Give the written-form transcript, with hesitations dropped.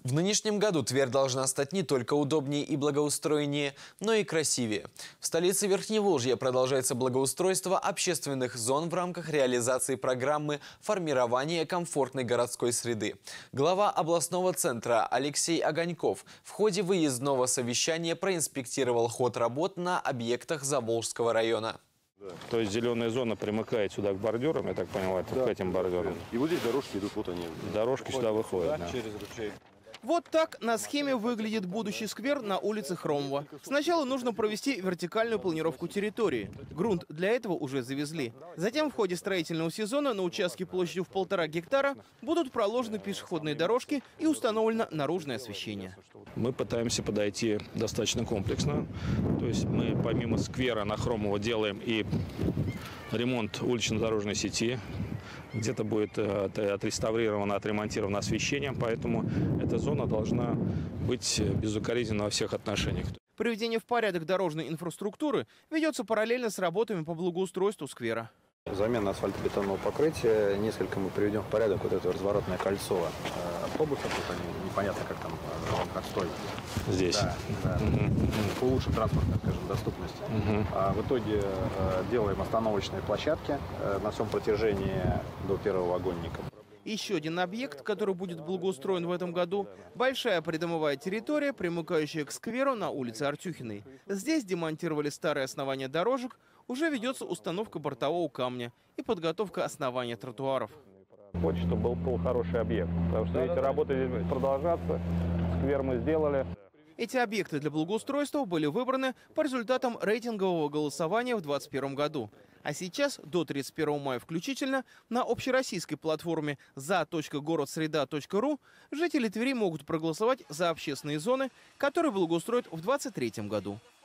В нынешнем году Тверь должна стать не только удобнее и благоустроеннее, но и красивее. В столице Верхневолжья продолжается благоустройство общественных зон в рамках реализации программы формирования комфортной городской среды. Глава областного центра Алексей Огоньков в ходе выездного совещания проинспектировал ход работ на объектах Заволжского района. То есть зеленая зона примыкает сюда к бордюрам, я так понял, да, к этим бордюрам. И вот здесь дорожки идут, вот они. Дорожки сюда выходят, да. Через ручей. Вот так на схеме выглядит будущий сквер на улице Хромова. Сначала нужно провести вертикальную планировку территории. Грунт для этого уже завезли. Затем в ходе строительного сезона на участке площадью в 1,5 гектара будут проложены пешеходные дорожки и установлено наружное освещение. Мы пытаемся подойти достаточно комплексно. То есть мы помимо сквера на Хромова делаем и ремонт улично-дорожной сети. Где-то будет отреставрировано, отремонтировано освещение, поэтому эта зона должна быть безукоризненна во всех отношениях. Приведение в порядок дорожной инфраструктуры ведется параллельно с работами по благоустройству сквера. Замена асфальтобетонного покрытия, несколько мы приведем в порядок вот это разворотное кольцо автобусов, вот они непонятно как там отстой. Здесь. Да. Улучшим транспортную, скажем, доступность. А в итоге делаем остановочные площадки на всем протяжении до первого вагонника. Еще один объект, который будет благоустроен в этом году – большая придомовая территория, примыкающая к скверу на улице Артюхиной. Здесь демонтировали старые основания дорожек, уже ведется установка бортового камня и подготовка основания тротуаров. Хочется, чтобы был хороший объект, потому что эти работы здесь будут продолжаться, сквер мы сделали. Эти объекты для благоустройства были выбраны по результатам рейтингового голосования в 2021 году. А сейчас, до 31 мая включительно, на общероссийской платформе za.городсреда.ру жители Твери могут проголосовать за общественные зоны, которые благоустроят в 2023 году.